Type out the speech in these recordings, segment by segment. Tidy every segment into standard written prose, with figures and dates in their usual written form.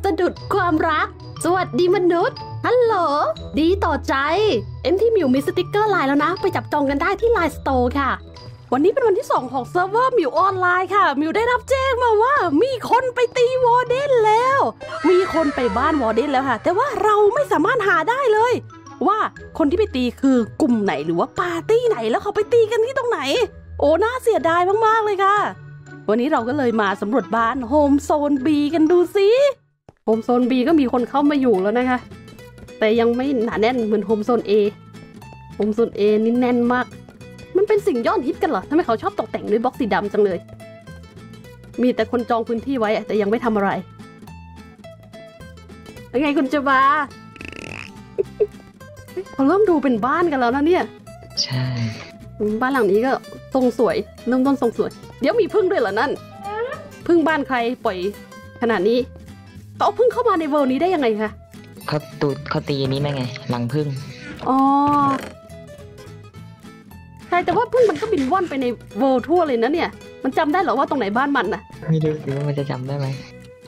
สะดุดความรักสวัสดีมนุษย์ฮัลโหลดีต่อใจที่มิวมีสติกเกอร์ไลน์แล้วนะไปจับจองกันได้ที่ไลน์สโตร์ค่ะวันนี้เป็นวันที่2ของเซิร์ฟเวอร์มิวออนไลน์ค่ะมิวได้รับแจ้งมาว่ามีคนไปตีวอร์เดนแล้วมีคนไปบ้านวอร์เดนแล้วค่ะแต่ว่าเราไม่สามารถหาได้เลยว่าคนที่ไปตีคือกลุ่มไหนหรือว่าปาร์ตี้ไหนแล้วเขาไปตีกันที่ตรงไหนโอ้น่าเสียดายมากๆเลยค่ะวันนี้เราก็เลยมาสำรวจบ้านโฮมโซน B กันดูสิโฮมโซน B ก็มีคนเข้ามาอยู่แล้วนะคะแต่ยังไม่หนาแน่นเหมือนโฮมโซน A โฮมโซน A นี่แน่นมากมันเป็นสิ่งยอดฮิตกันเหรอทำไมเขาชอบตกแต่งด้วยบล็อกสีดำจังเลยมีแต่คนจองพื้นที่ไว้แต่ยังไม่ทำอะไรยังไงคุณจะมาเขาเริ่มดูเป็นบ้านกันแล้วนะเนี่ยใช่บ้านหลังนี้ก็ทรงสวยเริ่มต้นทรงสวยเดี๋ยวมีพึ่งด้วยเหรอนั่นพึ่งบ้านใครปล่อยขนาดนี้เอาพึ่งเข้ามาในเวิร์นี้ได้ยังไงคะเขาตีนี้มาไงรังพึ่งอ๋อใช่แต่ว่าพึ่งมันก็บินว่อนไปในเวิร์ทั่วเลยนะเนี่ยมันจำได้เหรอว่าตรงไหนบ้านมันน่ะไม่รู้สิว่ามันจะจำได้ไหม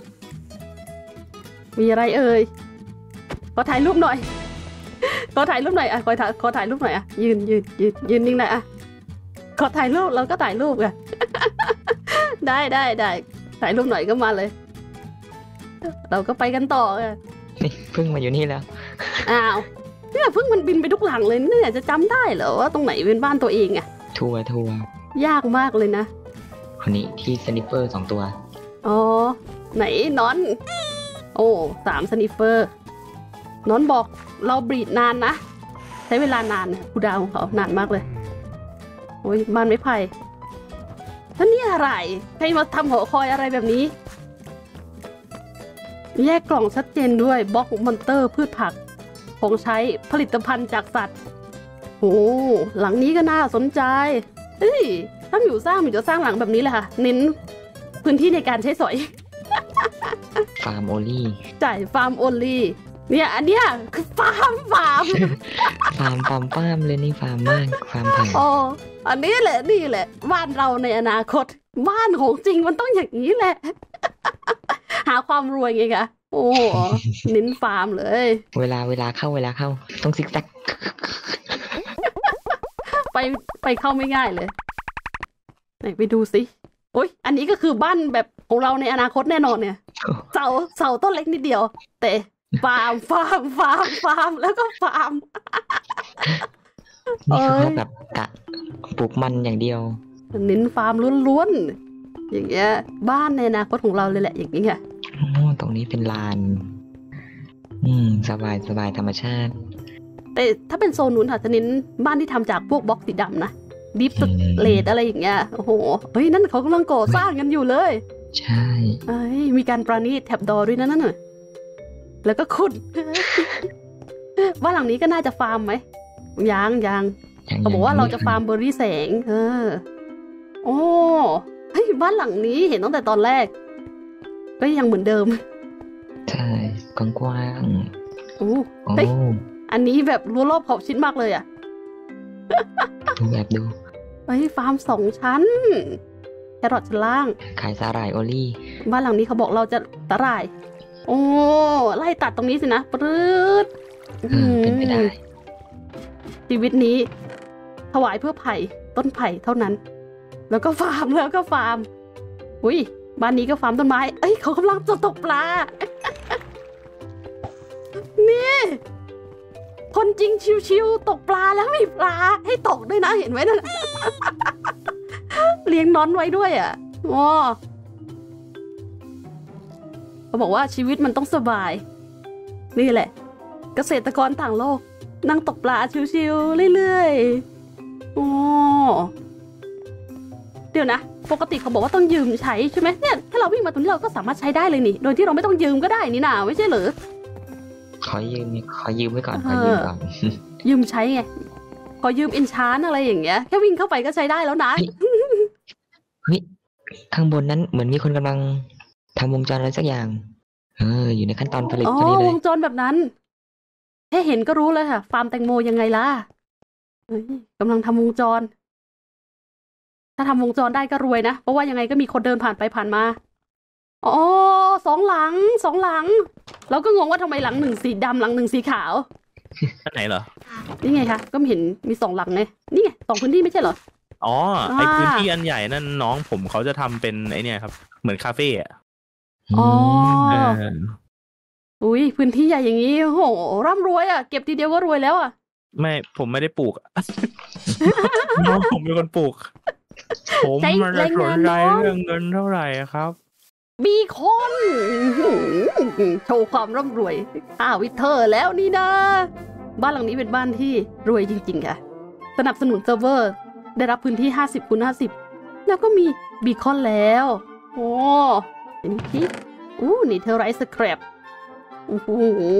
มีอะไรเอ่ยขอถ่ายรูปหน่อยขอถ่ายรูปหน่อยอ่ะขอถ่ายรูปหน่อยอ่ะยืนนิ่งหน่อยอ่ะขอถ่ายรูปเราก็ถ่ายรูปกันได้ถ่ายรูปหน่อยก็มาเลยเราก็ไปกันต่อนี่พึ่งมาอยู่นี่แล้วอ้าวเนี่ยพึ่งมันบินไปทุกหลังเลยเนี่ยจะจำได้เหรอว่าตรงไหนเป็นบ้านตัวเองอ่ะทัวร์ยากมากเลยนะคนนี้ที่สนิปเปอร์2ตัวอ๋อไหนนอนโอ้3สนิปเปอร์นอนบอกเราบรีดนานนะใช้เวลานานคูดาวของเขานานมากเลยโอ้ยบ้านไม้ไผ่ท่านนี่อะไรใครมาทำหอคอยอะไรแบบนี้แยกกล่องชัดเจนด้วยบล็อกมอนเตอร์พืชผักของใช้ผลิตภัณฑ์จากสัตว์โอ้หลังนี้ก็น่าสนใจเฮ้ยถ้ามิวจะสร้างหลังแบบนี้เลยค่ะเน้นพื้นที่ในการใช้สอยฟาร์มโอลี่จ่ายฟาร์มโอลี่เนี่ยอันเนี้ยคือฟาร์มฟาร์มเลยนี่ฟาร์มมากฟาร์มผักอ๋ออันนี้แหละนี่แหละบ้านเราในอนาคตบ้านของจริงมันต้องอย่างนี้แหละหาความรวยไงคะโอ้เน้นฟาร์มเลยเวลาเข้าต้องซิกแซกไปเข้าไม่ง่ายเลยไหนไปดูสิโอ้ยอันนี้ก็คือบ้านแบบของเราในอนาคตแน่นอนเนี่ยเสาต้นเล็กนิดเดียวแต่ฟาร์มแล้วก็ฟาร์มนี่คือเขาแบบกะปลูกมันอย่างเดียวเน้นฟาร์มล้วนๆอย่างเงี้ยบ้านในอนาคตของเราเลยแหละอย่างนี้ไงตรงนี้เป็นลานสบายธรรมชาติแต่ถ้าเป็นโซนนู้นค่ะจะเน้นบ้านที่ทำจากพวกบล็อกสีดำนะดิฟเลดอะไรอย่างเงี้ยโอ้โหเฮ้ยนั่นเขากำลังก่อสร้างกันอยู่เลยใช่มีการประณีตแถบดอด้วยนั่นน่ะแล้วก็ขุดบ้านหลังนี้ก็น่าจะฟาร์มไหมยังเขาบอกว่าเราจะฟาร์มเบอร์รี่แสงโอ้เฮ้ยบ้านหลังนี้เห็นตั้งแต่ตอนแรกก็ยังเหมือนเดิมใช่กว้างโอ้เฮ้ยอันนี้แบบรั้วรอบขอบชิดมากเลยอ่ะดูเฮ้ยฟาร์ม2 ชั้นแครอทชั้นล่างขายสาหร่ายโอลี่บ้านหลังนี้เขาบอกเราจะสาหร่ายโอ้ไล่ตัดตรงนี้สินะปรื๊ดเป็นไปได้ชีวิตนี้ถวายเพื่อไผ่ต้นไผ่เท่านั้นแล้วก็ฟาร์มอุ้ยบ้านนี้ก็ฟาร์มต้นไม้เอ้ยเขากำลังจะตกปลานี่คนจริงชิวๆตกปลาแล้วมีปลาให้ตกด้วยนะเห็นไหมนั่น เลี้ยงน้อนไว้ด้วยอ่ะอ๋อเขาบอกว่าชีวิตมันต้องสบายนี่แหละเกษตรกรต่างโลกนั่งตกปลาชิวๆเรื่อยๆอ๋อเดี๋ยวนะปกติเขาบอกว่าต้องยืมใช้ใช่ไหมเนี่ยถ้าเราวิ่งมาตรงนี้เราก็สามารถใช้ได้เลยนี่โดยที่เราไม่ต้องยืมก็ได้นี่นาไม่ใช่เหรอขอยืมไว้ก่อนยืมใช้ไงขอยืมเอนชานอะไรอย่างเงี้ยแค่วิ่งเข้าไปก็ใช้ได้แล้วนะเฮ้ยข้างบนนั้นเหมือนมีคนกำลังทำวงจรอะไรสักอย่างอยู่ในขั้นตอนผลิตพอดีเลยวงจรแบบนั้นแค่เห็นก็รู้เลยค่ะฟาร์มแตงโมยังไงล่ะกำลังทำวงจรถ้าทำวงจรได้ก็รวยนะเพราะว่ายังไงก็มีคนเดินผ่านไปผ่านมาอ๋อสองหลังเราก็งงว่าทำไมหลังหนึ่งสีดำหลังหนึ่งสีขาวอันไหนเหรอนี่ไงคะก็เห็นมี2 หลังไงนี่ไง2 พื้นที่ไม่ใช่เหรออ๋อไอพื้นที่อันใหญ่นั่นน้องผมเขาจะทำเป็นไอเนี่ยครับเหมือนคาเฟ่อะอ๋อเอออุ้ยพื้นที่ใหญ่อย่างนี้โอ้โหร่ำรวยอ่ะเก็บทีเดียวก็รวยแล้วอ่ะไม่ผมไม่ได้ปลูก น้องผมเป็นคนปลูก ผมมันจะสนใจเรื่องเงินเท่าไหร่ครับมีคนโชว์ความร่ำรวยวิเทอร์แล้วนี่นะบ้านหลังนี้เป็นบ้านที่รวยจริงๆค่ะสนับสนุนเซิร์ฟเวอร์ได้รับพื้นที่50x50แล้วก็มีบีคอนแล้วโอ้เห็นที่นี่เธอไรสแครปโอ้โห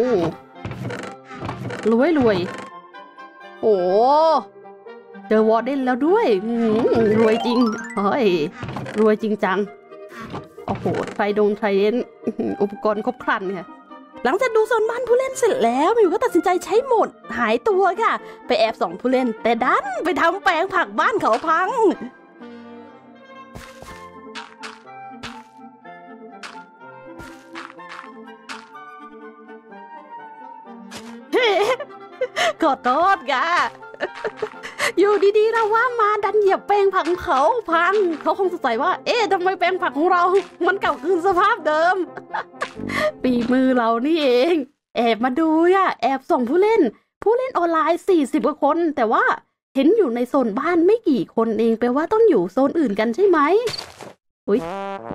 รวยโอ้เจอวอร์เดนแล้วด้วยรวยจริงเฮ้ยรวยจริงจังโอ้โหไทรเดนอุปกรณ์ครบครันค่ะหลังจากดูโซนบ้านผู้เล่นเสร็จแล้วมิวก็ตัดสินใจใช้โหมดหายตัวค่ะไปแอบส่องผู้เล่นแต่ดันไปทำแปลงผักบ้านเขาพัง ขอโทษค่ะ อยู่ดีๆเราว่ามาดันเหยียบแปลงผักของเขาพังเขาคงสงสัยว่าเอ๊ะทำไมแปลงผักของเรามันเก่าคืนสภาพเดิม ปีมือเรานี่เองแอบมาดูแอบส่งผู้เล่นออนไลน์40 กว่าคนแต่ว่าเห็นอยู่ในโซนบ้านไม่กี่คนเองแปลว่าต้องอยู่โซนอื่นกันใช่ไหมอุ๊ย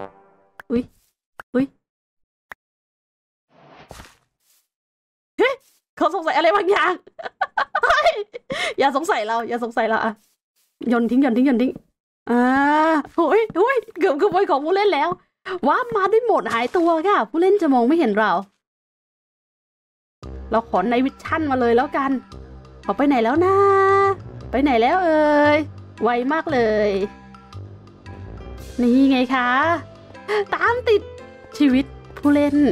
เฮ้เขาสงสัยอะไรบางอย่าง อย่าสงสัยเราอะโยนทิ้งโอ้ยเกือบขโมยของผู้เล่นแล้วว้ามาด้วยโหมดหายตัวค่ะผู้เล่นจะมองไม่เห็นเราขอในวิชั่นมาเลยแล้วกันเขาไปไหนแล้วนะไปไหนแล้วเอ่ยไวมากเลยนี่ไงคะตามติดชีวิตผู้เล่น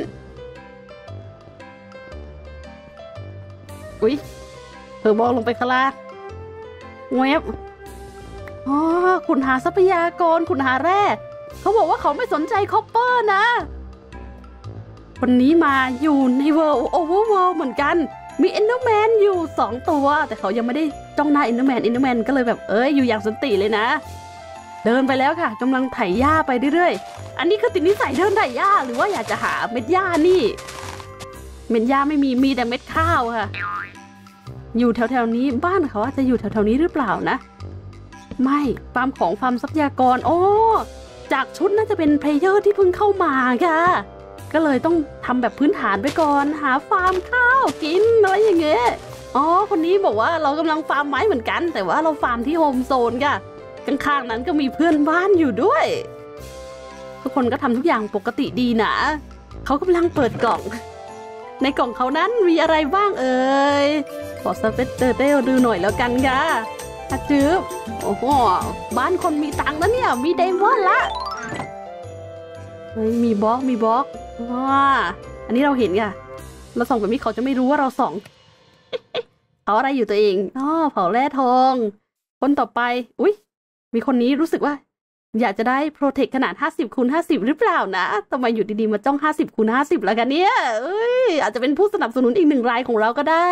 อุ๊ยเธอมองลงไปข้างล่างเว็บขุนหาทรัพยากรขุนหาแร่เขาบอกว่าเขาไม่สนใจคอปเปอร์นะวันนี้มาอยู่ในเวิลด์โอเวอร์เวิลด์เหมือนกันมีเอนเดอร์แมนอยู่2 ตัวแต่เขายังไม่ได้จ้องหน้าเอนเดอร์แมนก็เลยแบบอยู่อย่างสันติเลยนะเดินไปแล้วค่ะกำลังไถหญ้าไปเรื่อยๆอันนี้คือติดนิสัยเดินไถหญ้าหรือว่าอยากจะหาเม็ดหญ้านี่เม็ดหญ้าไม่มีแต่เม็ดข้าวค่ะอยู่แถวๆนี้บ้านเขาอาจจะอยู่แถวๆนี้หรือเปล่านะไม่ฟาร์มทรัพยากรจากชุดน่าจะเป็นเพลเยอร์ที่เพิ่งเข้ามาค่ะก็เลยต้องทำแบบพื้นฐานไปก่อนหาฟาร์มข้าวกินอะไรอย่างเงี้ยคนนี้บอกว่าเรากำลังฟาร์มไม้เหมือนกันแต่ว่าเราฟาร์มที่โฮมโซนค่ะข้างๆนั้นก็มีเพื่อนบ้านอยู่ด้วยทุกคนก็ทำทุกอย่างปกติดีนะเขากำลังเปิดกล่องในกล่องเขานั้นมีอะไรบ้างเอ่ยขอสเปเตอร์เดลดูหน่อยแล้วกันค่ะจืบโอ้โหบ้านคนมีตังค์นะเนี่ยมีไดมอนด์ละเฮ้ยมีบล็อกอันนี้เราเห็นค่ะเราส่องแบบนี้เขาจะไม่รู้ว่าเราส่อง เอาอะไรอยู่ตัวเองเผาแร่ทองคนต่อไปอุ๊ยมีคนนี้รู้สึกว่าอยากจะได้โปรเทคขนาด50x50หรือเปล่านะทำไมอยู่ดีๆมาจ้อง50x50แล้วกันเนี่ยอาจจะเป็นผู้สนับสนุนอีก1 รายของเราก็ได้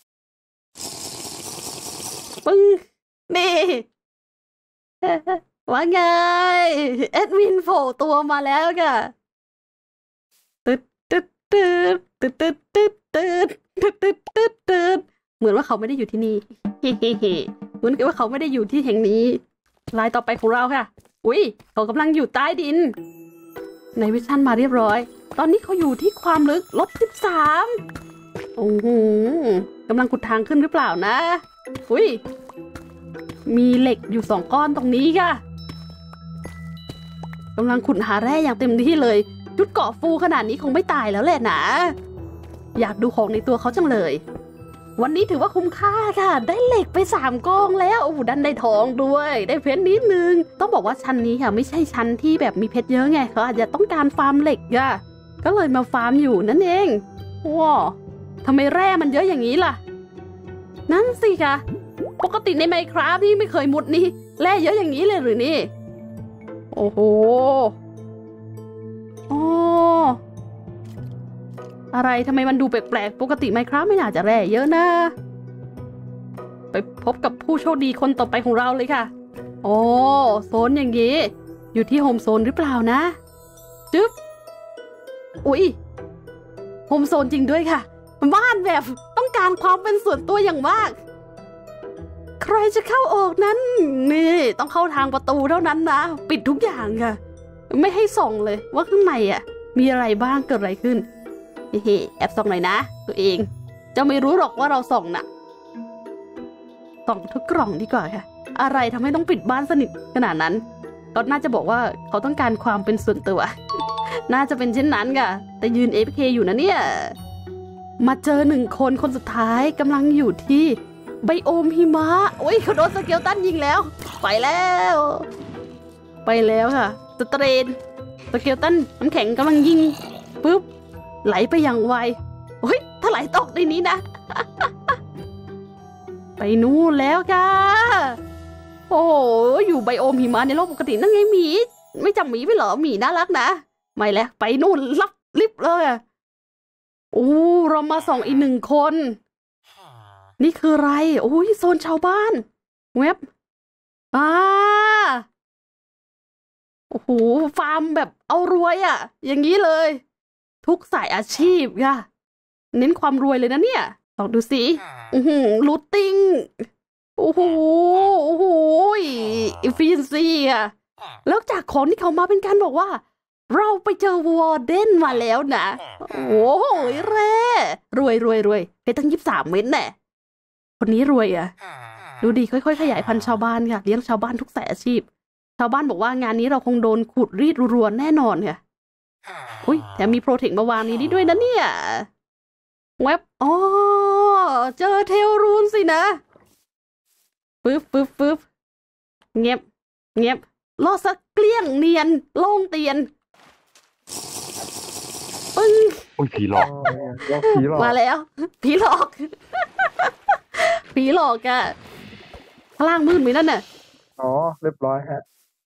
ปึ้งนี่ ว่าไงแอดมินโผล่ตัวมาแล้วค่ะตึ๊ดเหมือนว่าเขาไม่ได้อยู่ที่นี่เหมือนกับว่าเขาไม่ได้อยู่ที่แห่งนี้ลายต่อไปของเราค่ะอุ๊ยเขากำลังอยู่ใต้ดินในวิชั่นมาเรียบร้อยตอนนี้เขาอยู่ที่ความลึก-13โอ้โหกำลังขุดทางขึ้นหรือเปล่านะอุ๊ยมีเหล็กอยู่2 ก้อนตรงนี้ค่ะกำลังขุดหาแร่อย่างเต็มที่เลยชุดเกาะฟูขนาดนี้คงไม่ตายแล้วแหละนะอยากดูของในตัวเขาจังเลยวันนี้ถือว่าคุ้มค่าค่ะได้เหล็กไป3 ก้องแล้วโอ้ดันได้ทองด้วยได้เพชรนิดนึงต้องบอกว่าชั้นนี้ค่ะไม่ใช่ชั้นที่แบบมีเพชรเยอะไงเขาอาจจะต้องการฟาร์มเหล็กค่ะก็เลยมาฟาร์มอยู่นั่นเองว้าทำไมแร่มันเยอะอย่างนี้ล่ะนั่นสิค่ะปกติใน Minecraft นี่ไม่เคยมุดนี่แร่เยอะอย่างนี้เลยหรือนี่โอ้โหอ๋ออะไรทำไมมันดูแปลกๆปกติไหมครับไม่น่าจะแร่เยอะนะไปพบกับผู้โชคดีคนต่อไปของเราเลยค่ะโอ้โซนอย่างงี้อยู่ที่โฮมโซนหรือเปล่านะจึ๊บอุ๊ยโฮมโซนจริงด้วยค่ะบ้านแบบต้องการความเป็นส่วนตัวอย่างมากใครจะเข้าออกนั้นนี่ต้องเข้าทางประตูเท่านั้นนะปิดทุกอย่างค่ะไม่ให้ส่องเลยว่าข้างในอ่ะมีอะไรบ้างเกิดอะไรขึ้นเฮ้แอบส่องหน่อยนะตัวเองจะไม่รู้หรอกว่าเราส่องน่ะส่องทุกกล่องดีกว่าค่ะอะไรทำให้ต้องปิดบ้านสนิทขนาดนั้นก็น่าจะบอกว่าเขาต้องการความเป็นส่วนตัว น่าจะเป็นเช่นนั้นค่ะแต่ยืน AFK อยู่นะเนี่ยมาเจอ1 คนคนสุดท้ายกำลังอยู่ที่ไบโอมหิมะโอ้ยเขาโดนสเกลตันยิงแล้วไปแล้วค่ะสเตรนสเกลตันน้ำแข็งกำลังยิงปุ๊บไหลไปอย่างไวโอ้ยถ้าไหลตกในนี้นะ ไปนู่นแล้วค่ะโอ้โหอยู่ไบโอมหิมะในโลกปกตินั่นไงหมีไม่จำหมีไปเหรอหมีน่ารักนะไม่แล้วไปนู่นลับลิบเลยโอ้เรามาส่องอีก1 คนนี่คืออะไรโอ้ยโซนชาวบ้านเว็บโอ้โหฟาร์มแบบเอารวยอ่ะอย่างนี้เลยทุกสายอาชีพค่ะเน้นความรวยเลยนะเนี่ยลองดูสิรูทติ้งโอ้โหอิฟฟิเชนซี่อ่ะแล้วจากของที่เขามาเป็นการบอกว่าเราไปเจอวอร์เดนมาแล้วนะโอ้โหแร่รวยเพชรตั้ง23 เม็ดแน่คนนี้รวยอ่ะดูดีค่อยๆขยายพันธุ์ชาวบ้านค่ะเลี้ยงชาวบ้านทุกสายอาชีพชาวบ้านบอกว่างานนี้เราคงโดนขูดรีดรัวๆแน่นอนค่ะอุ้ยแถมมีโปรเทคมาวางนี้ด้วยนะเนี่ยเว็บเจอเทลรูนสินะปึ๊บเงียบล่อสักเกลี้ยงเนียนโล่งเตียนปึ้งอุ้ยผีหลอกมาแล้วผีหลอก ผีหลอกอะข้างล่างมืดไหมนั่นน่ะอ๋อเรียบร้อยฮะ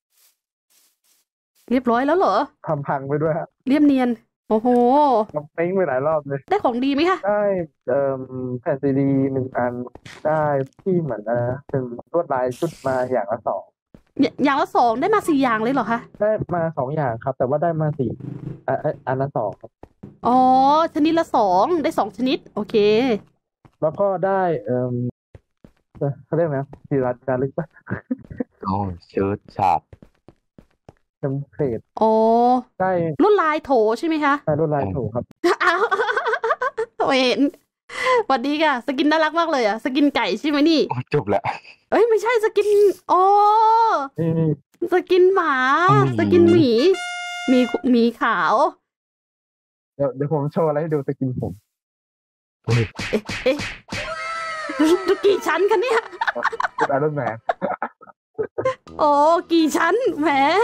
เรียบร้อยแล้วเหรอทำพังไปด้วยฮะเรียบเนียนโอ้โหทำปิ้งไปหลายรอบเลยได้ของดีไหมคะได้แผ่นซีดี1 อันได้ที่เหมือนเป็นลวดลายชุดมาอย่างละอย่างละ2ได้มา4 อย่างเลยเหรอคะได้มา2 อย่างครับแต่ว่าได้มา4อันละ2ครับอ๋อชนิดละ2ได้2 ชนิดโอเคแล้วก็ได้เขาเรียกนะศิลาจารึกปะอ๋อเชิดฉาบเทมเพลตอ๋อได้ลวดลายโถใช่ไหมคะได้ลวดลายโถครับอ้าวเห็นสวัสดีค่ะสกินน่ารักมากเลยอ่ะสกินไก่ใช่ไหมนี่จบแล้วเอ้ยไม่ใช่สกินอ๋อสกินหมาสกินหมีขาวเดี๋ยวผมโชว์อะไรให้ดูสกินผมเอ๊ะดูกี่ชั้นคะเนี่ยเป็นไอรอนแมนโอ้กี่ชั้นแหม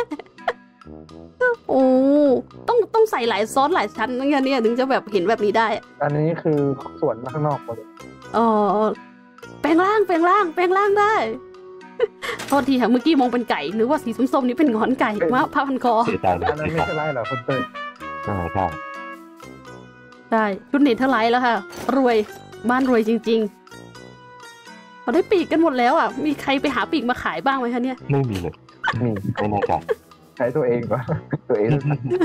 โอ้ต้องใส่หลายซอสหลายชั้นนั่นเนี่ยถึงจะแบบเห็นแบบนี้ได้อันนี้คือส่วนข้างนอกหมดอ๋อแปลงร่างได้โทษทีค่ะเมื่อกี้มองเป็นไก่นึกว่าสีส้มๆนี่เป็นงอนไก่ว่าผ้าพันคอเสียใจเลยอันนั้นไม่ใช่ไรหรอคุณเต้ยใช่ได้ชุดเนเธอร์ไลท์แล้วค่ะรวยบ้านรวยจริงๆเราได้ปีกกันหมดแล้วอ่ะมีใครไปหาปีกมาขายบ้างไหมคะเนี่ยไม่มีเลยไม่แน่ใจใช้ตัวเองปะตัวเอง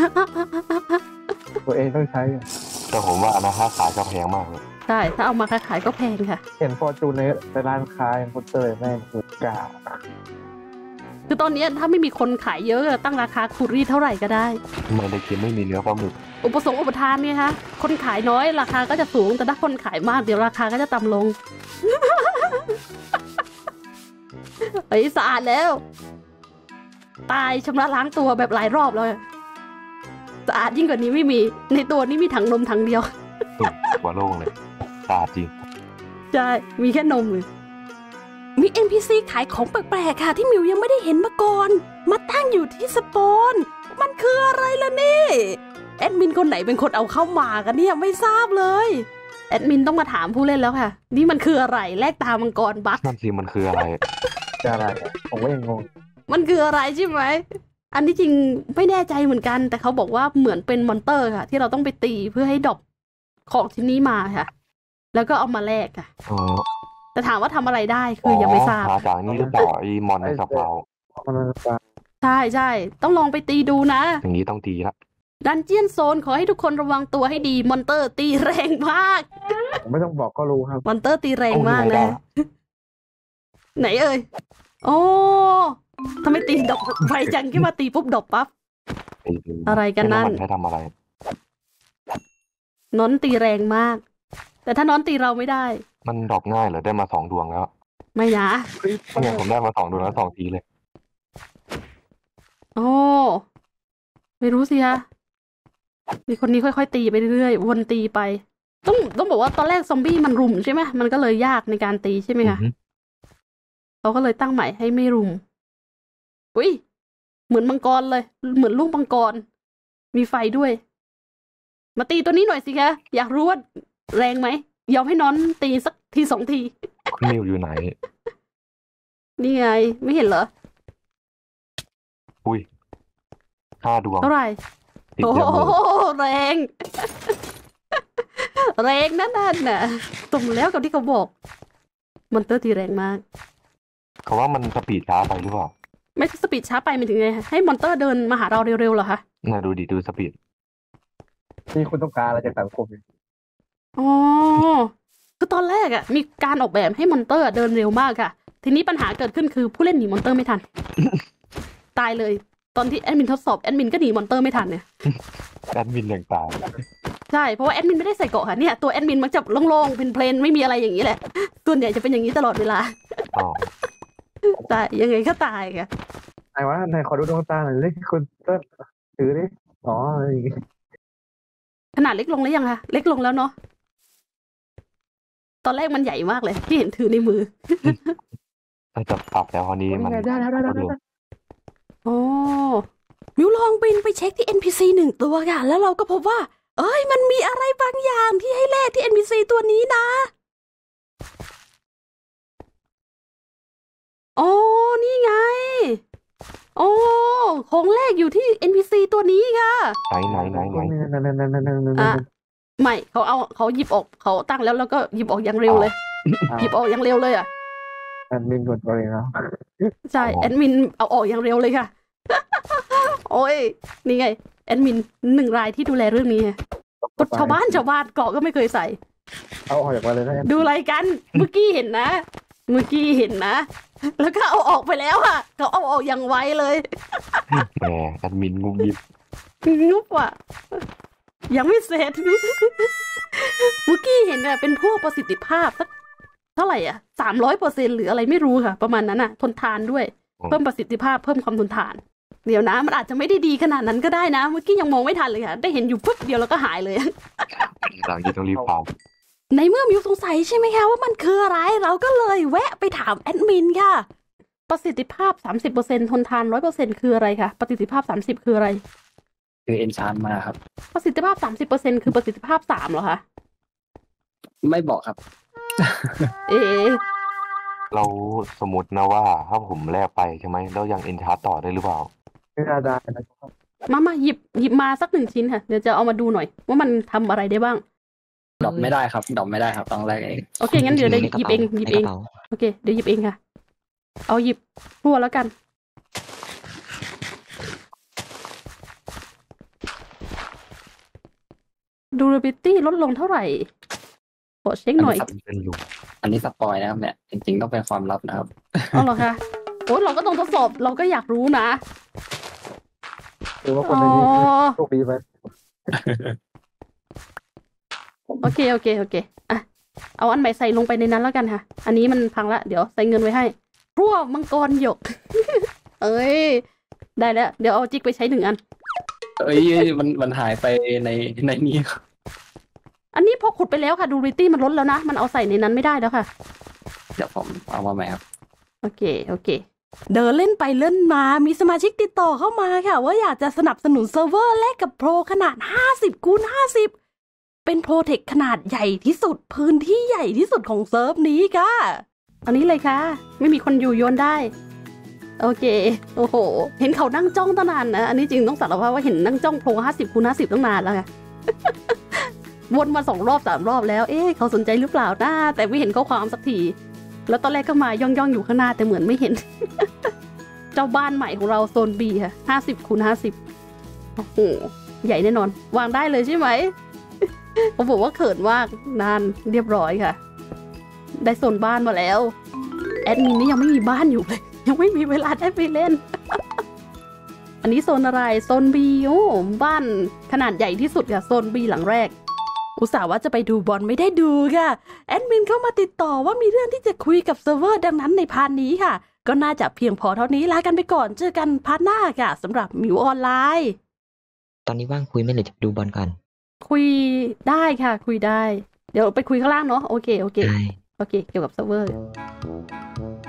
ต้องใช้แต่ผมว่านะถ้าขายก็แพงมากเลยใช่ถ้าเอามาขายก็แพงค่ะเห็นฟอร์จูเนสในร้านค้าคุณเต้ยแม่งคือกาคือตอนนี้ถ้าไม่มีคนขายเยอะตั้งราคาคูรีเท่าไหร่ก็ได้ทำไมในเกมไม่มีเนื้อปลาหมึกอุปทานเนี่ยคะคนขายน้อยราคาก็จะสูงแต่ถ้าคนขายมากเดี๋ยวราคาก็จะต่ำลง เฮ้ยสะอาดแล้วตายชำระล้างตัวแบบหลายรอบเลยสะอาดยิ่งกว่านี้ไม่มีในตัวนี้มีถังนมถังเดียวหัวโล่งเลยสะอาดจริงใช่มีแค่นมเลยมี NPC ขายของแปลกๆค่ะที่มิวยังไม่ได้เห็นมาก่อนมาตั้งอยู่ที่สปอนมันคืออะไรล่ะนี่แอดมินคนไหนเป็นคนเอาเข้ามากันเนี่ยไม่ทราบเลยแอดมินต้องมาถามผู้เล่นแล้วค่ะนี่มันคืออะไรแลกตามังกรบัคนั่นสิมันคืออะไรผมก็ยังงงมันคืออะไรใช่ไหมอันที่จริงไม่แน่ใจเหมือนกัน แต่เขาบอกว่าเหมือนเป็นมอนเตอร์ค่ะ ที่เราต้องไปตีเพื่อให้ดรอปของชิ้นนี้มาค่ะ แล้วก็เอามาแลกค่ะอ๋อแต่ถามว่าทำอะไรได้คือยังไม่ทราบมาจากนี่หรือเปล่าไอ้มอนในสปาวมันจะใช่ใช่ต้องลองไปตีดูนะอย่างนี้ต้องตีละดันเจียนโซนขอให้ทุกคนระวังตัวให้ดีมอนเตอร์ตีแรงมากผมไม่ต้องบอกก็รู้ครับมอนเตอร์ตีแรงมากนะ ไหนเอ่ยโอ้ทำไมตีดอกไฟจังขึ้นมาตีปุ๊บดอกปั๊บไอ้อะไรกันนั่นมัใช้ทำอะไรน้อนตีแรงมาก แต่ถ้าน้อนตีเราไม่ได้มันดรอปง่ายเหรอได้มา2 ดวงแล้วไม่นะเนี่ยผมได้มา2 ดวงแล้ว2 ทีเลยโอ้ไม่รู้สิฮะมีคนนี้ค่อยๆตีไปเรื่อยๆวนตีไป ต้องบอกว่าตอนแรกซอมบี้มันรุมใช่ไหมมันก็เลยยากในการตีใช่ไหมคะอือฮึเขาก็เลยตั้งใหม่ให้ไม่รุมอุ้ยเหมือนมังกรเลย เหมือนลูกมังกร มีไฟด้วย มาตีตัวนี้หน่อยสิคะอยากรู้ว่าแรงไหมยอมให้น้อนตีสักที2 ทีคุณมิวอยู่ไหนนี่ไง ไม่เห็นเหรออุ้ย5 ดวงเท่าไหร่ติดโอ้เยอะเลยโหแรง แรงนั่นน่ะตรงแล้วกับที่เขาบอกมอนเตอร์ตีแรงมากเขาว่ามันสปีดช้าไปหรือเปล่าไม่สปีดช้าไปมันถึงไงให้มอนเตอร์เดินมาหาเราเร็วๆเหรอคะน่าดูดิดูสปีดที่คุณต้องการอะไรจากสังคมอ๋อคือตอนแรกอะมีการออกแบบให้มอนเตอร์เดินเร็วมากค่ะ ทีนี้ปัญหาเกิดขึ้นคือผู้เล่นหนีมอนเตอร์ไม่ทัน ตายเลย ตอนที่แอดมินทดสอบแอดมินก็หนีมอนเตอร์ไม่ทันเนี่ยแอดมินอย่างตายใช่เพราะว่าแอดมินไม่ได้ใส่เกราะค่ะเนี่ยตัวแอดมินมันจะโล่งๆเพลนๆไม่มีอะไรอย่างนี้แหละส่วนใหญ่จะเป็นอย่างนี้ตลอดเวลาอ๋อตายยังไงก็ตายค่ะไหนวะไหนขอดูดวงตาหน่อยเลยคุณเติ้ลถือดิอ๋ออะไรอย่างงี้ขนาดเล็กลงแล้วยังคะเล็กลงแล้วเนาะตอนแรกมันใหญ่มากเลยที่เห็นถือในมือถ้าจะปรับแล้วคราวนี้มันได้แล้วโอ้มิวลองบินไปเช็คที่ NPC 1 ตัวค่ะ แล้วเราก็พบว่า เอ้ยมันมีอะไรบางอย่างที่ให้แลกที่ NPC ตัวนี้นะโอ้นี่ไงโอ้ของแลกอยู่ที่ NPC ตัวนี้ค่ะไหนอ่ะไม่เขาหยิบออกเขาตั้งแล้วก็หยิบออกอย่างเร็วเลย หยิบออกอย่างเร็วเลยอ่ะอันมินกดตัวเองแล้วใช่แอดมินเอาออกอย่างเร็วเลยค่ะ โอ้ยนี่ไงแอดมิน1 รายที่ดูแลเรื่องนี้กดชาวบ้านเกาะก็ไม่เคยใส่เอาออกจากมาเลยนะดูอะไรกันเมื่อกี้เห็นนะ แล้วก็เอาออกไปแล้วอ่ะเขาเอาออกอย่างไวเลยแหมแอดมินงุบยิบงุบว่ะยังไม่เสร็จ เมื่อกี้เห็นอ่ะเป็นพวกประสิทธิภาพสักเท่าไหร่อ่ะ300%หรืออะไรไม่รู้ค่ะ ประมาณนั้นอ่ะทนทานด้วยเพิ่มประสิทธิภาพเพิ่มความทนทาน เดี๋ยวนะมันอาจจะไม่ได้ดีขนาดนั้นก็ได้นะ เมื่อกี้ยังมองไม่ทันเลยค่ะได้เห็นอยู่ปุ๊บเดียวแล้วก็หายเลยหลังนี้ต้องรีบฟาร์มในเมื่อมิวสงสัยใช่ไหมคะว่ามันคืออะไรเราก็เลยแวะไปถามแอดมินค่ะประสิทธิภาพ 30% ทนทาน 100% คืออะไรคะประสิทธิภาพ30คืออะไรคือเอนชานมาครับประสิทธิภาพ 30% คือประสิทธิภาพ3เหรอคะไม่บอกครับเอ๊ะเราสมมตินะว่าถ้าผมแลกไปใช่ไหมแล้วยังเอนชาร์ตต่อได้หรือเปล่าไม่ได้นะครับมาหยิบมาสัก1 ชิ้นค่ะเดี๋ยวจะเอามาดูหน่อยว่ามันทำอะไรได้บ้างดรอปไม่ได้ครับดรอปไม่ได้ครับต้องแลกเองโอเคงั้นเดี๋ยวหยิบเองในกระเป๋าโอเคเดี๋ยวหยิบเองค่ะเอาหยิบทั่วแล้วกันdurability ลดลงเท่าไหร่ขอเช็คหน่อยเป็นหลุมอันนี้สปอยนะครับเนี่ยจริงๆต้องเป็นความลับนะครับเอาเหรอคะโอ้ยเราก็ต้องทดสอบเราก็อยากรู้นะหรือว่าคนในนี้โชคดีไหมโอเคอ่ะเอาอันใหม่ใส่ลงไปในนั้นแล้วกันค่ะ อันนี้มันพังละเดี๋ยวใส่เงินไว้ให้พวกมังกรหยก เอ้ยได้แล้วเดี๋ยวเอาจิกไปใช้1 อันเอ้ยมันหายไปในนี้ครับอันนี้พอขุดไปแล้วค่ะdurabilityมันลดแล้วนะมันเอาใส่ในนั้นไม่ได้แล้วค่ะเดี๋ยวผมเอามาใหม่ครับโอเคเดินเล่นไปเล่นมามีสมาชิกติดต่อเข้ามาค่ะว่าอยากจะสนับสนุนเซิร์ฟเวอร์แลกกับโปรขนาด50x50เป็นโปรเทคขนาดใหญ่ที่สุดพื้นที่ใหญ่ที่สุดของเซิร์ฟนี้ค่ะอันนี้เลยค่ะไม่มีคนอยู่โยนได้โอเคโอ้โหเห็นเขานั่งจ้องตั้งนานนะอันนี้จริงต้องสารภาพว่าเห็นนั่งจ้องโพง50 คูณ 50ตั้งนานแล้วไง วนมา2 รอบ 3 รอบแล้วเอ๊ะเขาสนใจหรือเปล่านะแต่ไม่เห็นข้อความสักทีแล้วตอนแรกก็มาย่องอยู่ข้างหน้าแต่เหมือนไม่เห็น เจ้าบ้านใหม่ของเราโซน B ค่ะ50 คูณ 50โอ้โหใหญ่แน่นอนวางได้เลยใช่ไหม ผมบอกว่าเขินมากนานเรียบร้อยค่ะได้โซนบ้านมาแล้วแอดมินนี่ยังไม่มีบ้านอยู่เลย ยังไม่มีเวลาได้ไปเล่น อันนี้โซนอะไรโซน B โอ้บ้านขนาดใหญ่ที่สุดค่ะโซน B หลังแรกอุตส่าห์ว่าจะไปดูบอลไม่ได้ดูค่ะแอดมินเข้ามาติดต่อว่ามีเรื่องที่จะคุยกับเซิร์ฟเวอร์ดังนั้นในพาร์ทนี้ค่ะก็น่าจะเพียงพอเท่านี้ลากันไปก่อนเจอกันพาร์ทหน้าค่ะสำหรับมิวออนไลน์ตอนนี้ว่างคุยไหม่เลยจะดูบอลก่อนคุยได้ค่ะคุยได้เดี๋ยวไปคุยข้างล่างเนาะโอเคได้โอเคเกี่ยวกับเซิร์ฟเวอร์